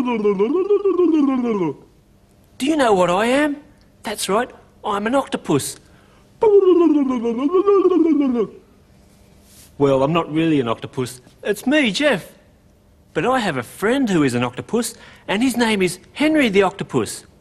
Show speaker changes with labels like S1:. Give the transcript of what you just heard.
S1: Do you know what I am? That's right, I'm an octopus. Well, I'm not really an octopus. It's me, Jeff. But I have a friend who is an octopus, and his name is Henry the Octopus.